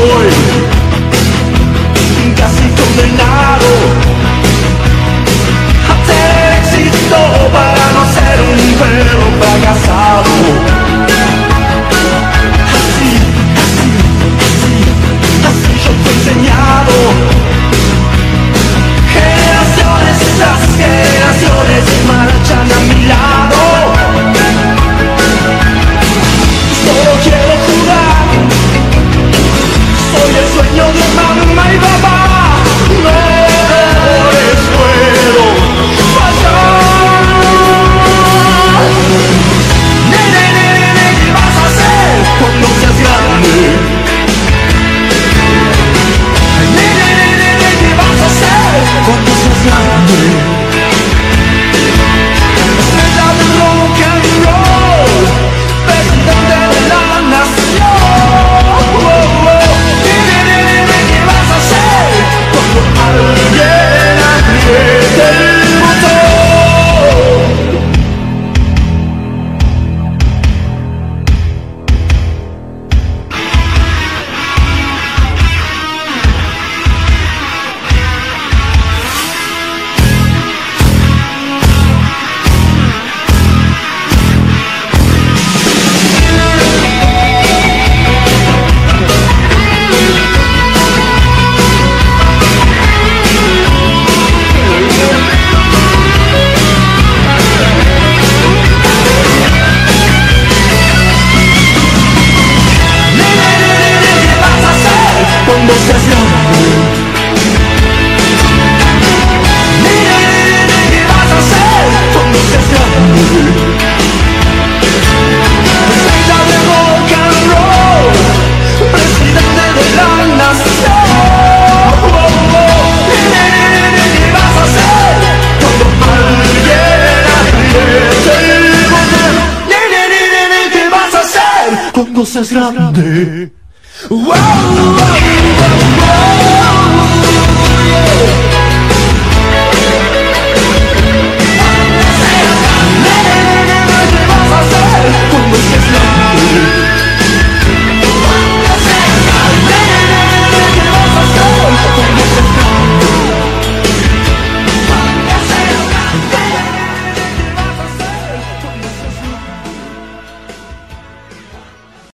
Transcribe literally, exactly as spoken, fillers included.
estoy casi condenado a tener éxito para no ser un perro fracasado. Así, así, así, así yo fui enseñado. Generaciones tras generaciones marchan a mi lado. Solo quiero jugar, soy el sueño de mamá y papá. No les puedo fallar. Nene, nene, ¿qué vas a hacer cuando seas grande? Nene, nene, ¿qué vas a hacer cuando seas grande? Estrella del rock and roll, presidente de la nación. Oh, oh. Nene, nene, ¿qué vas a hacer cuando alguien apriete el botón? Cuando seas grande, nene, nene, ¿qué vas a hacer cuando seas grande? Estrella de rock and roll, presidente de la nación. Oh, oh. Nene, nene, ¿qué vas a hacer cuando alguien apriete el botón? Nene, nene, ¿qué vas a hacer cuando seas grande? Wow, wow.